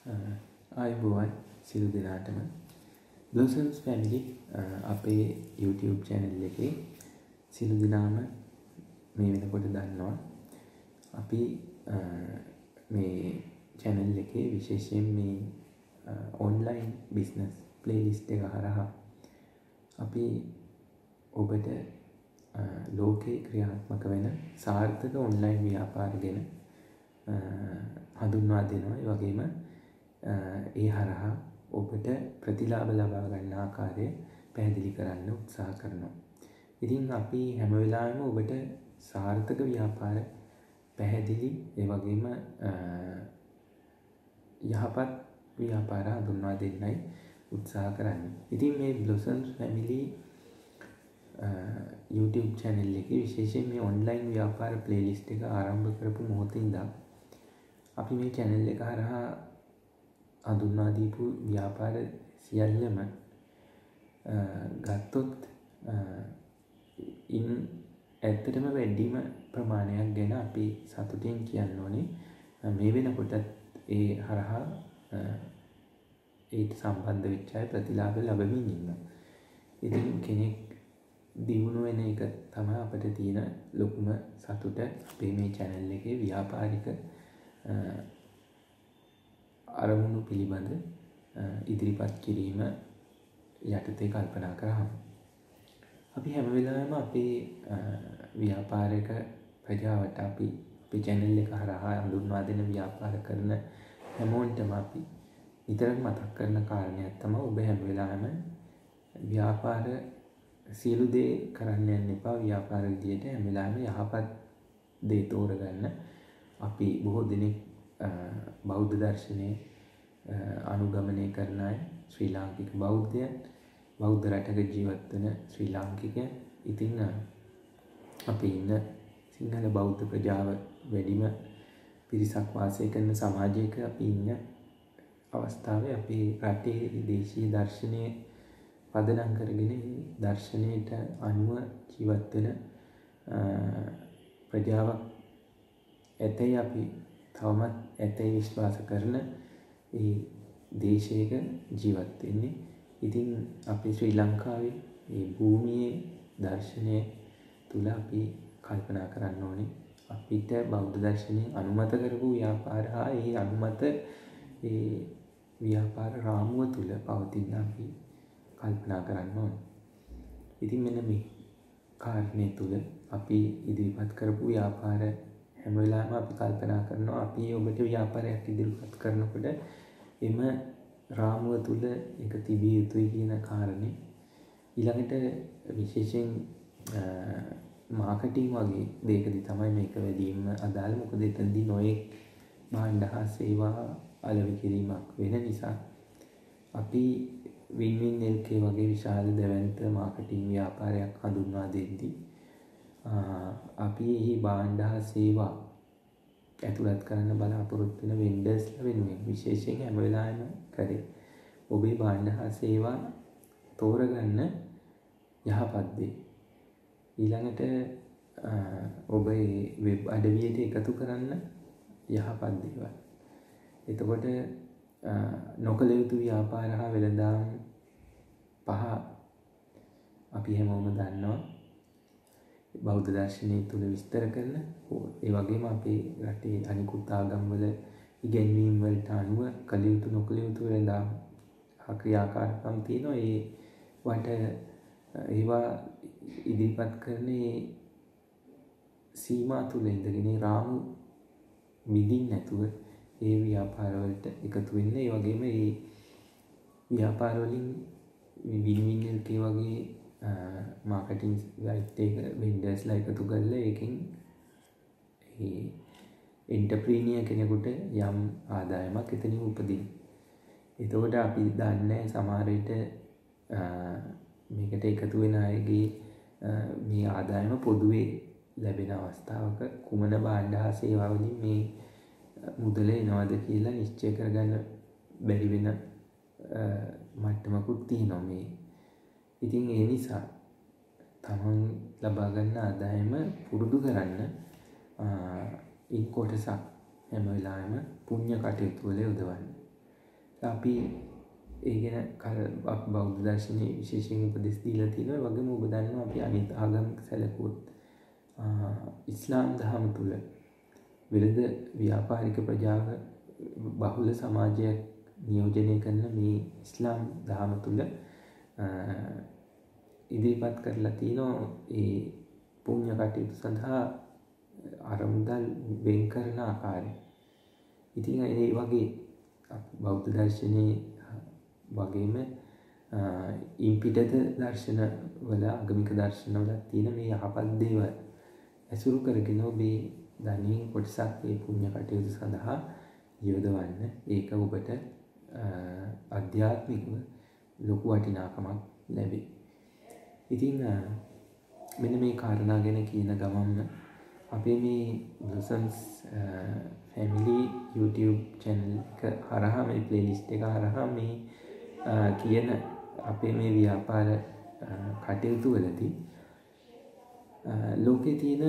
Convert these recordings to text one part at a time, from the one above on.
ආයුබෝවන් සියලු දෙනාටම Blossoms Family අපේ YouTube channel එකේ සියලු දෙනාම මේ වෙනකොට දන්නවා අපි මේ channel එකේ විශේෂයෙන් මේ online business playlist එක හරහා අපි ඔබට ලෝකේ ක්‍රියාත්මක වෙන සාර්ථක online ව්‍යාපාර ගැන හඳුන්වා දෙනවා. ඒ වගේම ඒ හරහා ඔබට ප්‍රතිලාභ ලබා ගන්න ආකාරය පැහැදිලි කරන්න උත්සාහ කරනවා. ඉතින් අපි හැම වෙලාවෙම ඔබට සාර්ථක ව්‍යාපාර පැහැදිලි ඒ වගේම යහපත් ව්‍යාපාර හඳුන්වා දෙන්නයි උත්සාහ කරන්නේ. ඉතින් මේ Blossoms Family YouTube channel එකේ විශේෂයෙන් මේ online ව්‍යාපාර playlist එක ආරම්භ කරපු මොහොතේ ඉඳන් අපි මේ channel එක හරහා හඳුන්වා දීපු ව්‍යාපාර සියල්ලම ගත්තොත් ඇත්තටම වැඩිම ප්‍රමාණයක් ගැන අපි සතුටින් කියන්න ඕනේ. මේ වෙනකොට ඒ හරහා ඒට සම්බන්ධ වෙච්ච අය ප්‍රතිලාභ ලැබමින් ඉන්නවා. ඉතින් කෙනෙක් දියුණු වෙන එක තමයි අපිට තියෙන ලොකුම සතුට. අපේ මේ channel එකේ ව්‍යාපාරික අරමුණු පිළිබඳ ඉදිරිපත් කිරීම යටතේ කල්පනා කරාම අපි හැම වෙලාවෙම අපේ ව්‍යාපාරික ප්‍රජාවට අපේ channel එක හරහා හඳුන්වා දෙන ව්‍යාපාර කරන හැමෝන්ටම අපි නිතරම මතක් කරන කාරණයක් තමයි ඔබ හැම වෙලාවෙම ව්‍යාපාර සියලු දේ කරන්න යන්න එපා. ව්‍යාපාර විදියට හැම වෙලාවෙම යහපත් දේ තෝරගන්න. අපි බොහෝ දෙනෙක් බෞද්ධ දර්ශනය අනුගමනය කරන අය, ශ්‍රී ලාංකික බෞද්ධයන්, බෞද්ධ රටක ජීවත් වෙන ශ්‍රී ලාංකිකයන්. ඉතින් අපි ඉන්න සිංහල බෞද්ධ ප්‍රජාව වැඩිම පිරිසක් වාසය කරන සමාජයක අපි ඉන්න අවස්ථාවේ අපේ රටේ දේශීය දර්ශනය පදනම් කරගෙන දර්ශනයට අනුව ජීවත් වෙන ප්‍රජාවක් ඇතැයි අපි තවමත් ඇතැයි විශ්වාස කරන ඒ දේශයක ජීවත් වෙන්නේ. ඉතින් අපි ශ්‍රී ලංකාවේ මේ භූමියේ දර්ශනය තුල අපි කල්පනා කරන්න ඕනේ අපිට බෞද්ධ දර්ශනයෙන් අනුමත කරපු ව්‍යාපාර හා ඒ අනුමත ඒ ව්‍යාපාර රාමුව තුල පවතින අපි කල්පනා කරන්න ඕනේ. ඉතින් මෙන්න මේ කාරණේ තුල අපි ඉදිරිපත් කරපු ව්‍යාපාර හැම වෙලාවෙම අපි කල්පනා කරනවා අපි ඔබට ව්‍යාපාරයක් ඉදිරිපත් කරනකොට එම රාමුව තුල ඒක තිබිය යුතුයි කියන කාරණේ. ඊළඟට විශේෂයෙන් මාකටිං වගේ දෙයකදී තමයි මේක වැඩිම අදාළ. මොකද එතනදී නොයෙක් භාණ්ඩ හා සේවා අලෙවි කිරීමක් වෙන නිසා අපි වින් LK වගේ විශාල දැවැන්ත මාකටිං ව්‍යාපාරයක් හඳුන්වා දෙද්දී අපි එහි භාණ්ඩ හා සේවා ඇතුළත් කරන්න බලාපොරොත්තු වෙන වෙන්ඩර්ස්ලා වෙනුවෙන් විශේෂයෙන් හැම වෙලාවෙම කරේ ඔබේ භාණ්ඩ හා සේවා තෝරගන්න යහපත් දේ. ඊළඟට ඔබ වෙබ් අඩවියට එකතු කරන්න යහපත් දේවල්. එතකොට නොකළ යුතු ව්‍යාපාර හා වෙළඳාම් පහ අපි හැමෝම දන්නවා බෞද්ධ දර්ශනය තුළ විස්තර කරන. ඒ වගේම අපේ රටේ අනිකුත් ආගම්වල ඉගැන්වීම් වලට අනුව කළ යුතු නොකළ යුතු වෙළඳාම් ක්‍රියාකාරකම් තියෙනවා. ඒවා ඉදිරිපත් කරන සීමා තුළ ඉඳගෙන රාමු මිදින් නැතුව ඒ ව්‍යාපාරවලට එකතු වෙන්න. ඒ වගේම ඒ ව්‍යාපාරවලින් වින් LK වගේ මාකටිං සයිට් එක වෙන්ඩර්ස්ලා එකතු කරලා ඒකෙන් ඒ එන්ටර්ප්‍රීනියර් කෙනෙකුට යම් ආදායමක් එතනින් උපදින. එතකොට අපි දන්නේ සමහර විට මේකට එකතු වෙන අයගේ මේ ආදායම පොදුවේ ලැබෙන අවස්ථාවක කුමන භාණ්ඩ හා සේවා වලින් මේ මුදල එනවද කියලා නිශ්චය කරගන්න බැරි වෙන මට්ටමකුත් තියෙනවා මේ. ඉතින් ඒ නිසා තමන් ලබා ගන්න ආදායම පුරුදු කරන්න කොටසක් හැම වෙලාවෙම පුණ්‍ය කටයුතු වල යොදවන්න. අපි ඒ ගැන බෞද්ධ දර්ශනයේ විශේෂයෙන් උපදෙස් දීලා තියෙනවා. ඒ වගේම ඔබ දන්නවා අපි අනිත් ආගම් සැලකුවොත් ඉස්ලාම් දහම තුල වෙළඳ ව්‍යාපාරික ප්‍රජාව බහුල සමාජයක් නියෝජනය කරන මේ ඉස්ලාම් දහම තුල ඉදිරිපත් කරලා තියෙනවා ඒ පුණ්‍ය කටයුතු සඳහා අරමුදල් වෙන් කරන ආකාරය. ඉතින් ඒ වගේ බෞද්ධ දර්ශනයේ වගේම ඉම්පිටත දර්ශන වල ආගමික දර්ශන වල තියෙන මේ යහපත් දේවල් ඇසුරු කරගෙන ඔබේ ධනෙන් කොටසක් මේ පුණ්‍ය කටයුතු සඳහා යොදවන්න. ඒක ඔබට අධ්‍යාත්මිකව ලොකු වටිනාකමක් ලැබේ. ඉතින් මෙන්න මේ කාරණා ගැන කියන ගමන්ම අපේ මේ Blossoms Family YouTube channel එක හරහා මේ playlist එක හරහා මේ කියන අපේ මේ ව්‍යාපාර කටයුතු වලදී ලෝකේ තියෙන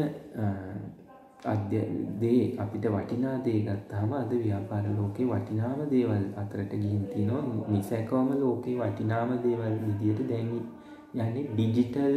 දේ අපිට වටිනා දේ ගත්තාම අද ව්‍යාපාර ලෝකේ වටිනාම දේවල් අතරට ගිහින් තිනවා. නිසැකවම ලෝකේ වටිනාම දේවල් විදියට දැන් යන්නේ ඩිජිටල්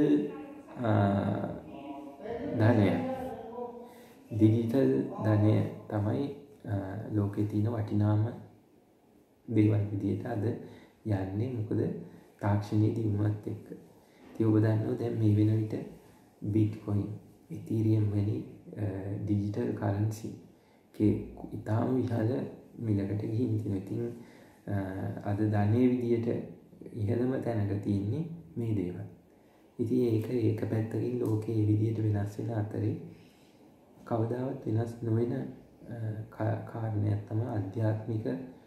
ධනය. ඩිජිටල් ධනය තමයි ලෝකේ තියෙන වටිනාම දේවල් විදියට අද යන්නේ. මොකද තාක්ෂණයේ දියුණුවත් එක්ක. ඉතින් ඔබ දන්නවා දැන් මේ වෙන විට බිට්කොයින්, ඉතීරියම් වැනි ඩිජිටල් කරන්සි ඉතාම විශාල මිලකට ගිහින් තියෙනවා. ඉතින් අද ධනය විදියට ඉහළම තැනක තියෙන්නේ මේ දේවල්. ඉතින් ඒක පැත්තකින් ලෝකේ මේ විදියට වෙනස් වෙන අතරේ කවදාවත් වෙනස් නොවන කාරණයක් තමයි ආධ්‍යාත්මික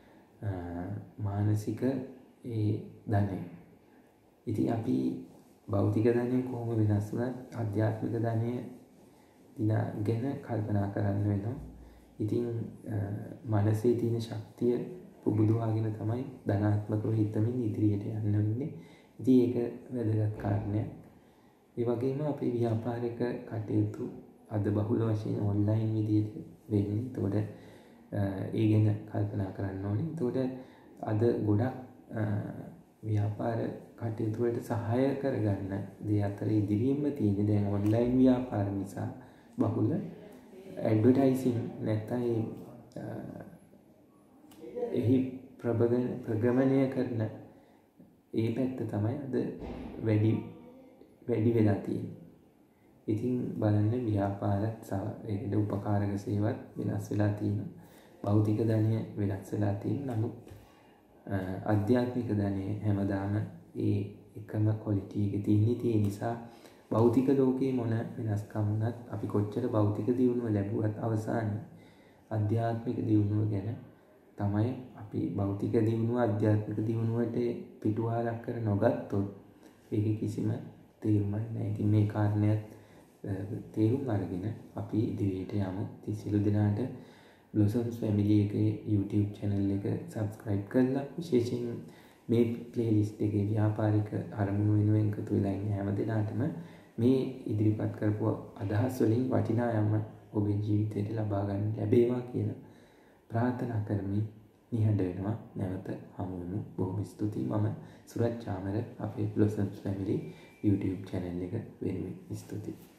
මානසික ඒ ධනය. ඉතින් අපි භෞතික ධනය කොහොම වෙනස් වුණත් ආධ්‍යාත්මික ධනය ගැන කල්පනා කරන්න වෙනවා. ඉතින් මනසේ තියෙන ශක්තිය පුබුදුවාගෙන තමයි ධනාත්මකව හිතමින් ඉදිරියට යන්න වෙන්නේ. ඉතින් ඒක වැදගත් කාරණයක්. ඒ වගේම අපේ ව්‍යාපාරික කටයුතු අද බහුල වශයෙන් ඔන්ලයින් විදියට වෙන්නේ. එතකොට ඒ ගැන කල්පනා කරන්න ඕනේ. එතකොට අද ගොඩක් ව්‍යාපාර කටයුතු වලට සහාය කරගන්න දේ අතර ඉදිරියෙන්ම තියෙන්නේ දැන් ඔන්ලයින් ව්‍යාපාර නිසා බහුල ඇඩ්වර්ටයිසින් නැත්නම් එහි ප්‍රගමනය කරන ඒ පැත්ත තමයි අද වැඩි වෙලා තියෙන්නේ. ඉතින් බලන්න ව්‍යාපාරත් ඒකට උපකාරක සේවත් වෙනස් වෙලා තියෙනවා. භෞතික ධනය වෙනස් වෙලා තියෙනවා. නමුත් ආධ්‍යාත්මික ධනය හැමදාම ඒ එකම ක්වොලිටි එක තියෙන නිසා භෞතික ලෝකේ මොන වෙනස්කම් වුණත් අපි කොච්චර භෞතික දියුණුව ලැබුවත් අවසානයේ ආධ්‍යාත්මික දියුණුව ගැන තමයි අපි භෞතික දියුණුව ආධ්‍යාත්මික දියුණුවට පිටුවහලක් කර නොගත්තොත් ඒකේ කිසිම තේරුමක් නැහැ. ඉතින් මේ කාරණයක් තේරුම් අරගෙන අපි ඉදිරියට යමු. ඉතින් සියලු දෙනාට Blossoms Family එකේ YouTube channel එක subscribe කරලා විශේෂයෙන් මේ playlist එකේ ව්‍යාපාරික අරමුණු වෙනුවෙන් එකතු වෙලා ඉන්න හැම දෙනාටම මේ ඉදිරිපත් කරපු අදහස් වලින් වටිනා යම ඔබේ ජීවිතයට ලබා ගන්න ලැබේවා කියලා ප්‍රාර්ථනා කරමින් නිහඬ වෙනවා. නැවත හමු වෙමු. බොහොම ස්තුතියි. මම සුරජ් චාමර අපේ Blossoms Family YouTube channel එක වෙනුවෙන් ස්තුතියි.